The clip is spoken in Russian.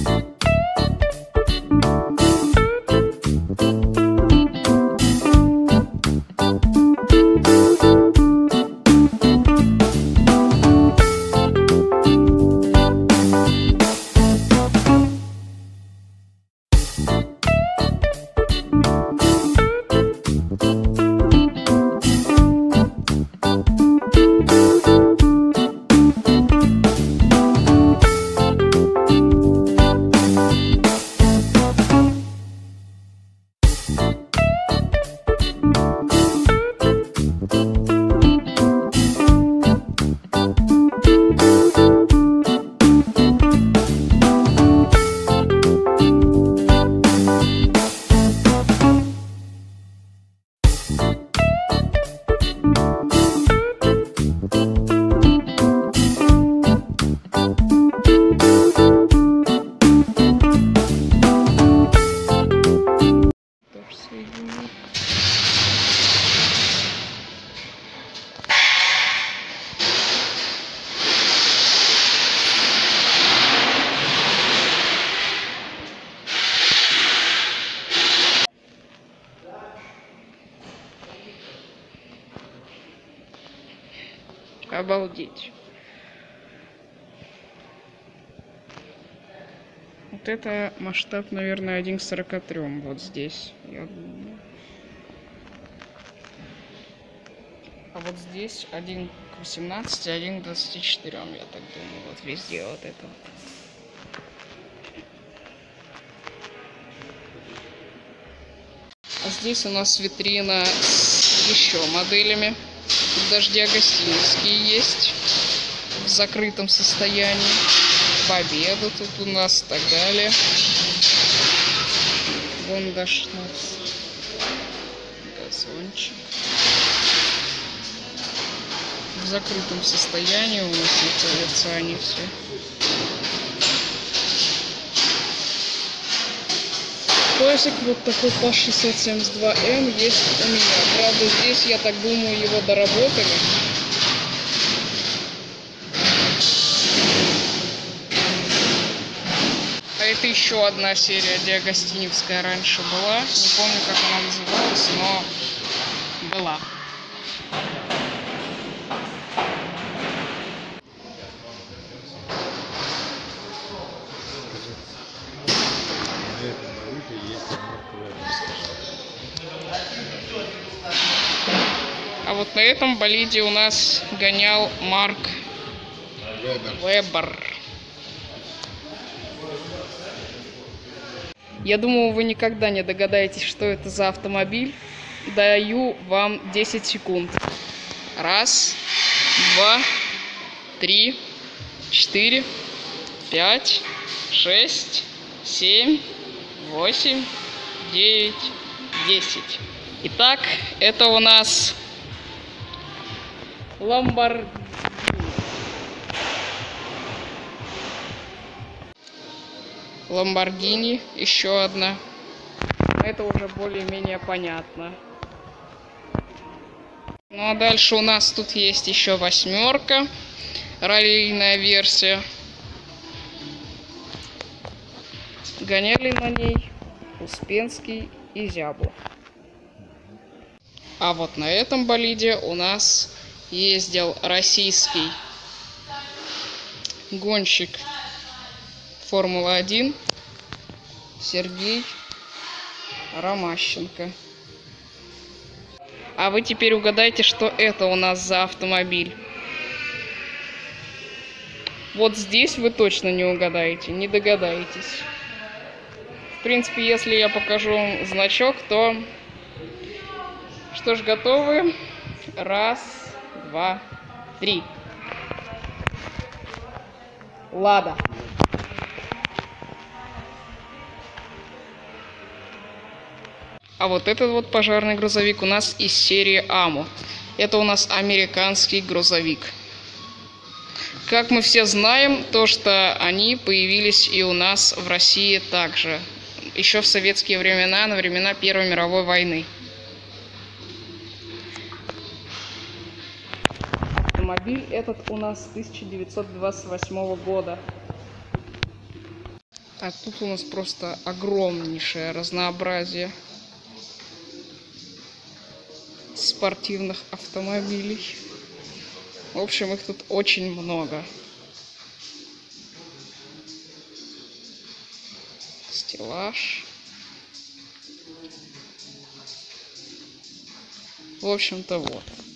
Обалдеть. Вот это масштаб, наверное, 1 к 43. Вот здесь. Я думаю. А вот здесь 1 к 18, 1 к 24, я так думаю. Вот везде вот это вот. А здесь у нас витрина с еще моделями. Тут даже диагостинские есть в закрытом состоянии. Победа тут у нас и так далее. Вон даже газончик. В закрытом состоянии у нас находятся они все. Поясик вот такой PAS 672М есть у меня. Правда, здесь, я так думаю, его доработали. А это еще одна серия диагостиневская раньше была. Не помню, как она называлась, но была. А вот на этом болиде у нас гонял Марк Вебер. Я думаю, вы никогда не догадаетесь, что это за автомобиль. Даю вам 10 секунд. 1, 2, 3, 4, 5, 6, 7, 8, 9, 10. Итак, это у нас Lamborghini. Lamborghini, еще одна. Это уже более-менее понятно. Ну а дальше у нас тут есть еще 8, раллийная версия. Гоняли на ней Успенский и Зяблов. А вот на этом болиде у нас ездил российский гонщик Формулы-1 Сергей Ромащенко. А вы теперь угадайте, что это у нас за автомобиль. Вот здесь вы точно не угадаете, не догадаетесь. В принципе, если я покажу вам значок, то... Что ж, готовы? 1, 2, 3. Лада. А вот этот вот пожарный грузовик у нас из серии АМО. Это у нас американский грузовик. Как мы все знаем, то что они появились и у нас в России также. Еще в советские времена, на времена Первой мировой войны. Автомобиль этот у нас 1928 года. А тут у нас просто огромнейшее разнообразие спортивных автомобилей. В общем, их тут очень много. Стеллаж. В общем-то, вот.